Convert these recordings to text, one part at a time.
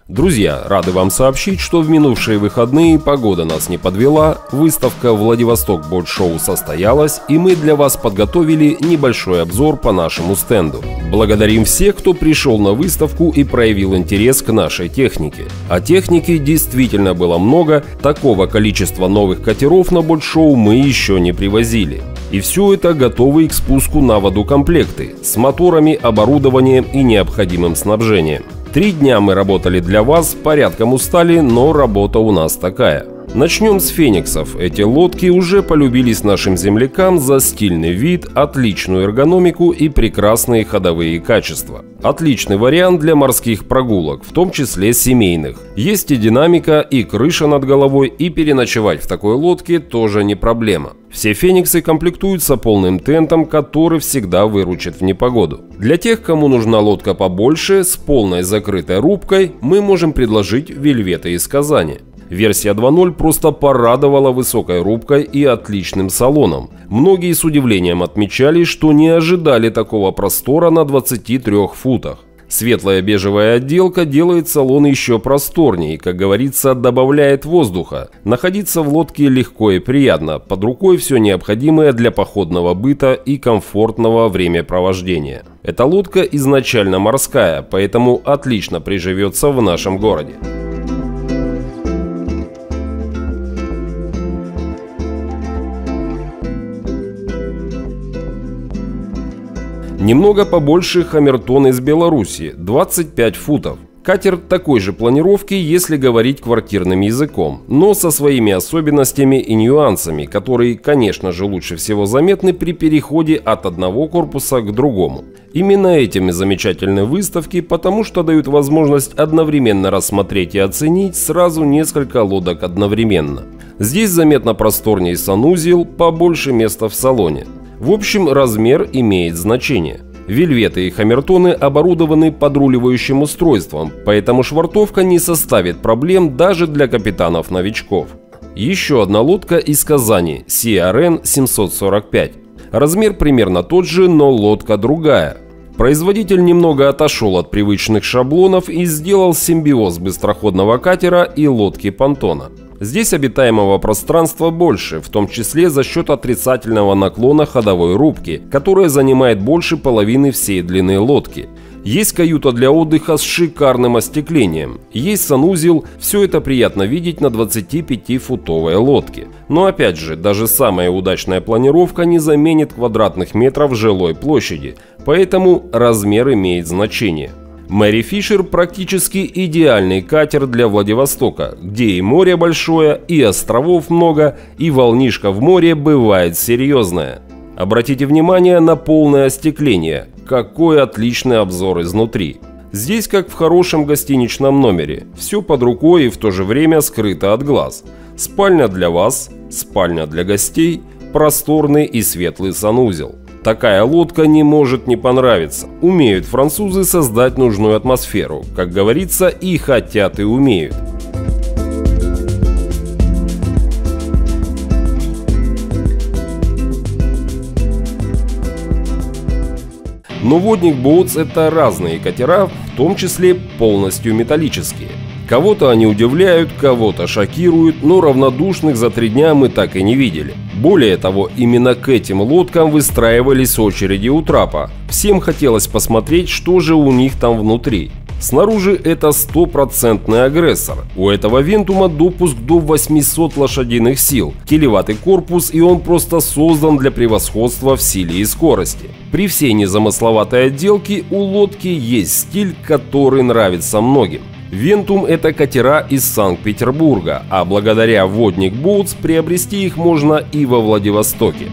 Друзья, рады вам сообщить, что в минувшие выходные погода нас не подвела, выставка «Владивосток Boat Show» состоялась, и мы для вас подготовили небольшой обзор по нашему стенду. Благодарим всех, кто пришел на выставку и проявил интерес к нашей технике. А техники действительно было много, такого количества новых катеров на Boat Show мы еще не привозили. И все это готовые к спуску на воду комплекты с моторами, оборудованием и необходимым снабжением. 3 дня мы работали для вас, порядком устали, но работа у нас такая. Начнем с фениксов. Эти лодки уже полюбились нашим землякам за стильный вид, отличную эргономику и прекрасные ходовые качества. Отличный вариант для морских прогулок, в том числе семейных. Есть и динамика, и крыша над головой, и переночевать в такой лодке тоже не проблема. Все фениксы комплектуются полным тентом, который всегда выручит в непогоду. Для тех, кому нужна лодка побольше, с полной закрытой рубкой, мы можем предложить вельветы из Казани. Версия 2.0 просто порадовала высокой рубкой и отличным салоном. Многие с удивлением отмечали, что не ожидали такого простора на 23 футах. Светлая бежевая отделка делает салон еще просторнее, как говорится, добавляет воздуха. Находиться в лодке легко и приятно, под рукой все необходимое для походного быта и комфортного времяпровождения. Эта лодка изначально морская, поэтому отлично приживется в нашем городе. Немного побольше Хаммертон из Беларуси, 25 футов. Катер такой же планировки, если говорить квартирным языком, но со своими особенностями и нюансами, которые, конечно же, лучше всего заметны при переходе от одного корпуса к другому. Именно этим и замечательны выставки, потому что дают возможность одновременно рассмотреть и оценить сразу несколько лодок одновременно. Здесь заметно просторнее санузел, побольше места в салоне. В общем, размер имеет значение. Вельветы и Хаммертоны оборудованы подруливающим устройством, поэтому швартовка не составит проблем даже для капитанов-новичков. Еще одна лодка из Казани – CRN 745. Размер примерно тот же, но лодка другая. Производитель немного отошел от привычных шаблонов и сделал симбиоз быстроходного катера и лодки-понтона. Здесь обитаемого пространства больше, в том числе за счет отрицательного наклона ходовой рубки, которая занимает больше половины всей длины лодки. Есть каюта для отдыха с шикарным остеклением, есть санузел, все это приятно видеть на 25-футовой лодке. Но опять же, даже самая удачная планировка не заменит квадратных метров жилой площади, поэтому размер имеет значение. Мэри Фишер практически идеальный катер для Владивостока, где и море большое, и островов много, и волнишка в море бывает серьезная. Обратите внимание на полное остекление, какой отличный обзор изнутри. Здесь как в хорошем гостиничном номере, все под рукой и в то же время скрыто от глаз. Спальня для вас, спальня для гостей, просторный и светлый санузел. Такая лодка не может не понравиться. Умеют французы создать нужную атмосферу. Как говорится, и хотят, и умеют. Но Водник Boats — это разные катера, в том числе полностью металлические. Кого-то они удивляют, кого-то шокируют, но равнодушных за 3 дня мы так и не видели. Более того, именно к этим лодкам выстраивались очереди у трапа. Всем хотелось посмотреть, что же у них там внутри. Снаружи это стопроцентный агрессор. У этого Вентума допуск до 800 лошадиных сил, килеватый корпус, и он просто создан для превосходства в силе и скорости. При всей незамысловатой отделке у лодки есть стиль, который нравится многим. Вентум – это катера из Санкт-Петербурга, а благодаря Водник Boats приобрести их можно и во Владивостоке.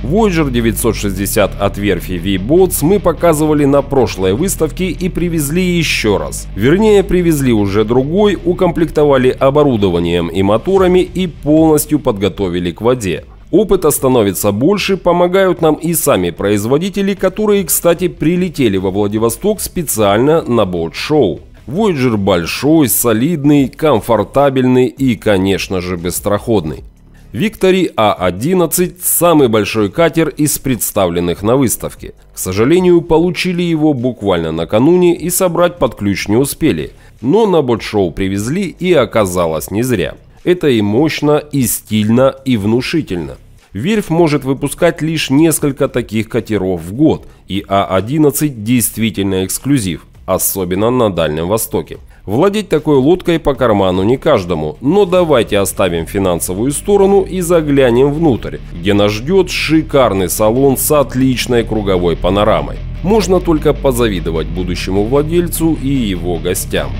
Voyager 960 от верфи V-Boats мы показывали на прошлой выставке и привезли еще раз. Вернее, привезли уже другой, укомплектовали оборудованием и моторами и полностью подготовили к воде. Опыта становится больше, помогают нам и сами производители, которые, кстати, прилетели во Владивосток специально на бот-шоу. Voyager большой, солидный, комфортабельный и, конечно же, быстроходный. Victory A11 – самый большой катер из представленных на выставке. К сожалению, получили его буквально накануне и собрать под ключ не успели, но на бот-шоу привезли и оказалось не зря. Это и мощно, и стильно, и внушительно. Верфь может выпускать лишь несколько таких катеров в год, и А11 действительно эксклюзив, особенно на Дальнем Востоке. Владеть такой лодкой по карману не каждому, но давайте оставим финансовую сторону и заглянем внутрь, где нас ждет шикарный салон с отличной круговой панорамой. Можно только позавидовать будущему владельцу и его гостям.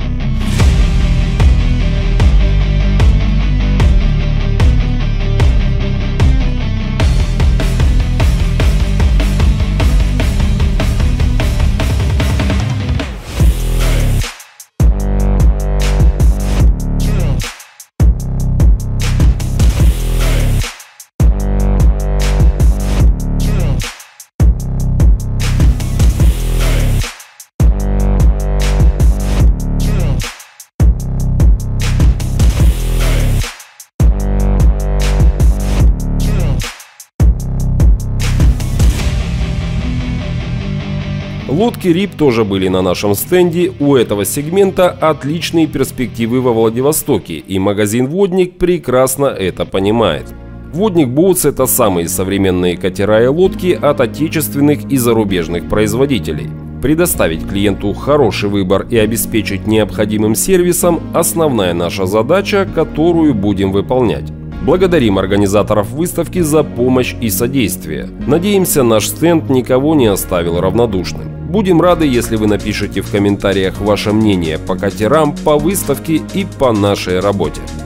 Лодки РИП тоже были на нашем стенде, у этого сегмента отличные перспективы во Владивостоке, и магазин «Водник» прекрасно это понимает. «Водник Boats» — это самые современные катера и лодки от отечественных и зарубежных производителей. Предоставить клиенту хороший выбор и обеспечить необходимым сервисом – основная наша задача, которую будем выполнять. Благодарим организаторов выставки за помощь и содействие. Надеемся, наш стенд никого не оставил равнодушным. Будем рады, если вы напишите в комментариях ваше мнение по катерам, по выставке и по нашей работе.